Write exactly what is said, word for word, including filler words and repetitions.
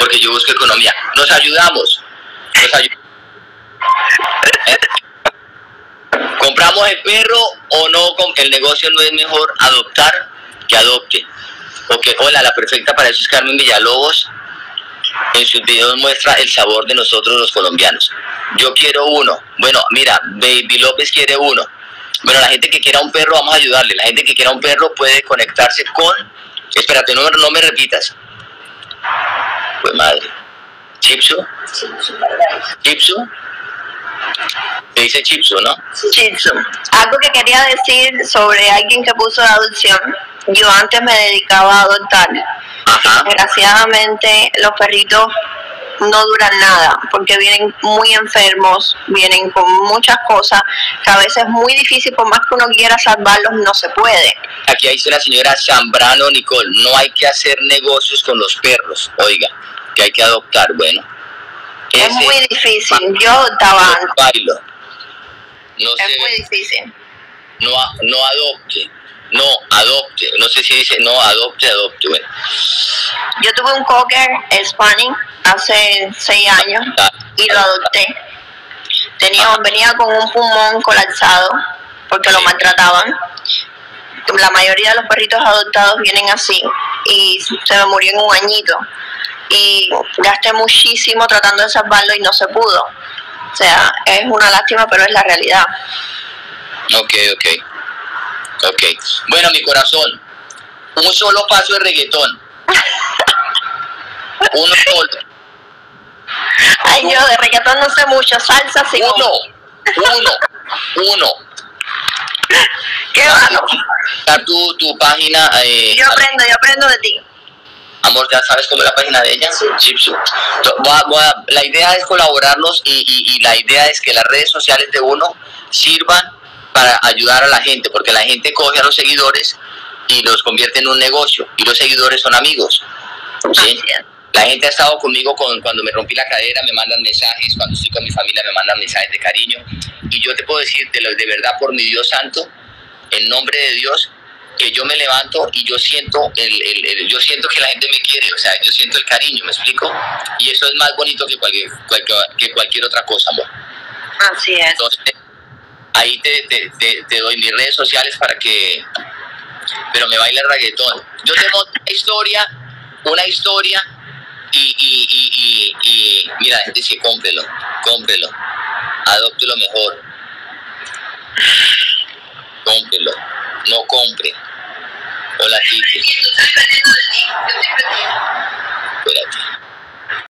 porque yo busco economía. Nos ayudamos. Nos ayudamos. ¿Eh? ¿Compramos el perro o no? El negocio no es mejor adoptar que adopte. Porque, hola, la perfecta para eso es Carmen Villalobos. En sus videos muestra el sabor de nosotros los colombianos. Yo quiero uno. Bueno, mira, Baby López quiere uno. Bueno, la gente que quiera un perro, vamos a ayudarle. La gente que quiera un perro puede conectarse con... Espérate, no, no me repitas. Pues madre. ¿Chipsu? ¿Chipsu? Te dice Chipsu, ¿no? Chipsu. Algo que quería decir sobre alguien que puso la adopción. Yo antes me dedicaba a adoptar. Ajá. Desgraciadamente los perritos no duran nada porque vienen muy enfermos, vienen con muchas cosas que a veces es muy difícil, por más que uno quiera salvarlos, no se puede. Aquí dice la señora Zambrano Nicole, no hay que hacer negocios con los perros, oiga, que hay que adoptar. Bueno, es muy difícil, yo adoptaba antes. Bailo. No es se, muy difícil. No, no adopte. No, adopte. No sé si dice, no, adopte, adopte. Bueno. Yo tuve un cocker Spaniel hace seis años y lo adopté. Tenía, venía con un pulmón colapsado porque lo maltrataban. La mayoría de los perritos adoptados vienen así y se me murió en un añito. Y gasté muchísimo tratando de salvarlo y no se pudo. O sea, es una lástima, pero es la realidad. Ok, ok. Ok. Bueno, mi corazón, un solo paso de reggaetón. Uno solo. Ay, yo de reggaetón no sé mucho, salsa sí. Uno, uno, uno. Qué bueno. Dar tu, tu página. Eh, yo aprendo, yo aprendo de ti. Amor, ¿ya sabes cómo es la página de ella? Sí. Chipsu. Voy a, voy a, la idea es colaborarnos y, y, y la idea es que las redes sociales de uno sirvan para ayudar a la gente, porque la gente coge a los seguidores y los convierte en un negocio, y los seguidores son amigos, ¿sí? La gente ha estado conmigo con, cuando me rompí la cadera, me mandan mensajes, cuando estoy con mi familia me mandan mensajes de cariño, y yo te puedo decir, de, lo, de verdad, por mi Dios santo, en nombre de Dios, que yo me levanto y yo siento el, el, el, yo siento que la gente me quiere, o sea, yo siento el cariño, ¿me explico? Y eso es más bonito que cualquier, cualquier, que cualquier otra cosa, amor. Así es. Entonces, ahí te, te, te, te doy mis redes sociales para que... Pero me baila el reggaetón. Yo tengo una historia, una historia, y, y, y, y, y mira, la gente dice, cómprelo, cómprelo, adóptelo mejor, cómprelo, no compre. Hola, Titi. Espérate.